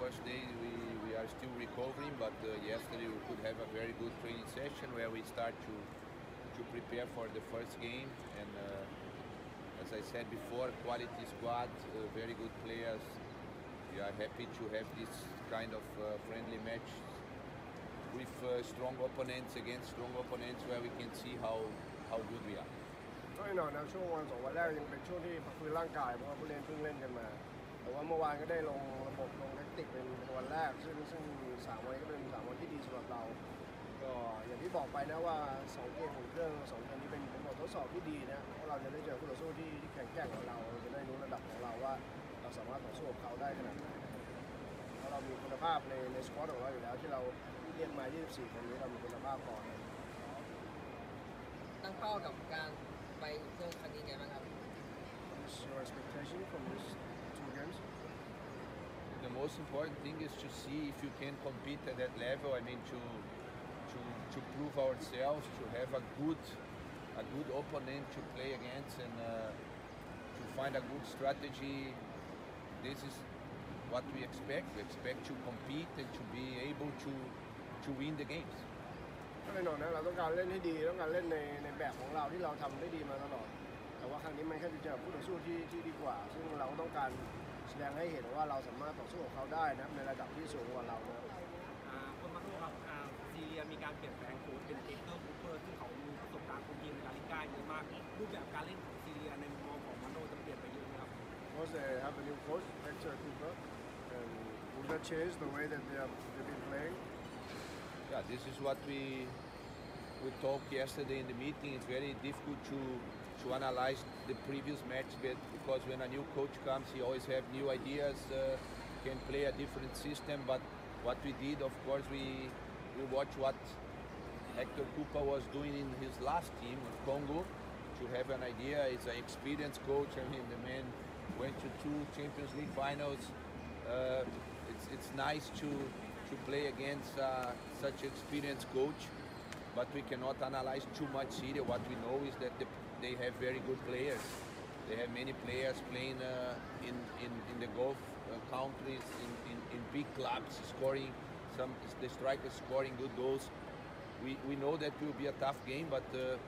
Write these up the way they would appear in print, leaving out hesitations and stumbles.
first day we are still recovering, but yesterday we could have a very good training session where we start to prepare for the first game. And as I said before, quality squad, very good players. We are happy to have this kind of friendly match with strong opponents against strong opponents where we can see how good we are. ก็แน่นอนนะช่วงวันสองวันแรกยังเป็นช่วงที่พักฟื้นร่างกายเพราะว่าผู้เล่นเพิ่งเล่นกันมาแต่ว่าเมื่อวานก็ได้ลงระบบลงแทคติกเป็นวันแรกซึ่ง3 วันก็เป็น3 วันที่ดีสำหรับเราก็อย่างที่บอกไปนะว่า2 เกมของเครื่อง2 เกมนี้เป็นบททดสอบที่ดีนะเพราะเราจะได้เจอคู่ต่อสู้ที่แข็งแกร่งกว่าเราจะได้รู้ระดับของเราว่าเราสามารถต่อสู้กับเขาได้ขนาดไหนเพราะเรามีคุณภาพในสควอตของเราอยู่แล้วที่เราเรียกมา24 คนนี้เรามีคุณภาพพอตั้งเป้ากับการไปอุ่นเครื่องครั้งนี้ไงบ้างครับ What's your expectation from these 2 games? The most important thing is to see if you can compete at that level. I mean, to prove ourselves, to have a good opponent to play against, and to find a good strategy. This is what we expect. We expect to compete and to be able to win the games. ก็แน่นอนนะเราต้องการเล่นให้ดีต้องการเล่นในแบบของเราที่เราทำได้ดีมาตลอดแต่ว่าครั้งนี้มันแค่จะเจอคู่ต่อสู้ที่ดีกว่าซึ่งเราต้องการแสดงให้เห็นว่าเราสามารถต่อสู้กับเขาได้นะในระดับที่สูงกว่าเรานะคนมาโน่ครับซีเรียมีการเปลี่ยนแปลงโค้ชเป็นเอเกอร์คูเปอร์ซึ่งเขามีประสบการณ์คุมทีมในลาลิก้าเยอะมากรูปแบบการเล่นของซีเรียในมุมมองของมาโน่จะเปลี่ยนไปเยอะไหมครับ Because they have a new coach, Hector Cooper, and will that change the way that they've been playing? Yeah, this is what we talked yesterday in the meeting. It's very difficult to analyze the previous match because when a new coach comes, he always have new ideas, can play a different system. But what we did, of course, we watched what Hector Cooper was doing in his last team with Congo to have an idea. He's an experienced coach. I mean, the man went to 2 Champions League finals. It's nice to play against such an experienced coach, but we cannot analyze too much Syria. What we know is that they have very good players. They have many players playing in the Gulf countries, in big clubs, scoring the strikers scoring good goals. We know that will be a tough game, but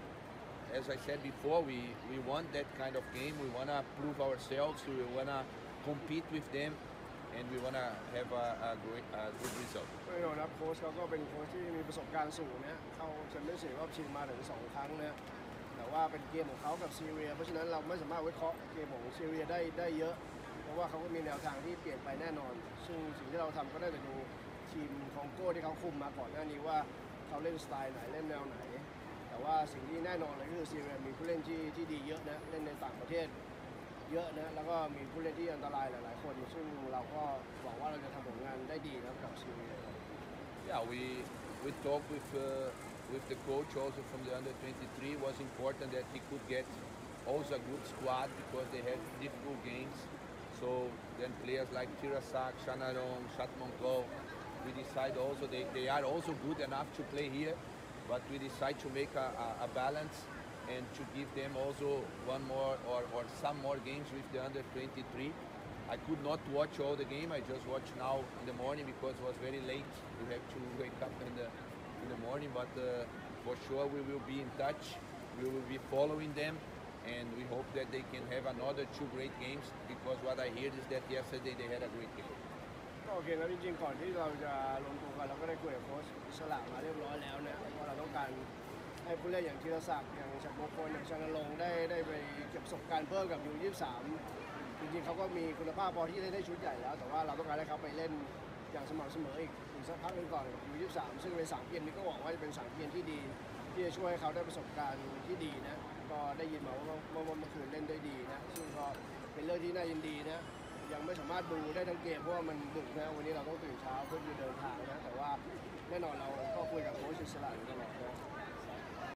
as I said before, we want that kind of game. We want to prove ourselves. We want to compete with them, and we want to have a good result. แน่นอนครับโค้ชเขาก็เป็นโค้ชที่มีประสบการณ์สูงนะเข้าแชมเปี้ยนส์ลีกรอบชิงมาถึง2 ครั้งนะแต่ว่าเป็นเกมของเขากับซีเรียเพราะฉะนั้นเราไม่สามารถวิเคราะห์เกมของซีเรียได้เยอะเพราะว่าเขาก็มีแนวทางที่เปลี่ยนไปแน่นอนซึ่งสิ่งที่เราทำก็ได้แต่ดูทีมคองโก้ที่เขาคุมมาก่อนหน้านี้ว่าเขาเล่นสไตล์ไหนเล่นแนวไหนแต่ว่าสิ่งที่แน่นอนเลยก็คือซีเรียมีผู้เล่นที่ดีเยอะนะเล่นในต่างประเทศเยอะนะแล้วก็มีผู้เล่นที่อันตรายหลายๆคนซึ่งเราก็หวังว่าเราจะทำผลงานได้ดีนะกับซีเรีย Yeah, we talked with the coach also from the under 23. It was important that he could get also a good squad because they have difficult games. So then players like Tirasak, Shanarong, Shatmonkol, we decide also they are also good enough to play here, but we decide to make a balance and to give them also one more or some more games with the under 23. I could not watch all the game. I just watched now in the morning because it was very late. We have to wake up in the morning, but for sure we will be in touch. We will be following them, and we hope that they can have another 2 great games because what I heard is that yesterday they had a great game. ก็โอเคแล้วจริงๆก่อนที่เราจะลงตัวกันเราก็ได้คุยกับโค้ชอิสระมาเรียบร้อยแล้วนะว่าเราต้องการให้ผู้เล่นอย่างธีรศักดิ์อย่างฉัตรมงคลอย่างชนรงค์ได้ไปเก็บประสบการณ์เพิ่มกับU23จริงๆเขาก็มีคุณภาพพอที่จะได้ชุดใหญ่แล้วแต่ว่าเราต้องการให้เขาไปเล่นอย่างสม่ำเสมออีกสักพักหนึ่งก่อนกับU23ซึ่งใน3 เกมนี้ก็หวังว่าจะเป็น3 เกมที่ดีที่จะช่วยให้เขาได้ประสบการณ์ที่ดีนะก็ได้ยินมาว่าเมื่อคืนเล่นได้ดีนะซึ่งก็เป็นเรื่องที่น่ายินดีนะยังไม่สามารถดูได้ทั้งเกมเพราะว่ามันดึกนะวันนี้เราต้องตื่นเช้าเพื่อจะเดินทางนะแต่ว่าแน่นอนเราก็คุยกับโค้ชอิสระอยู่ตลอดนะ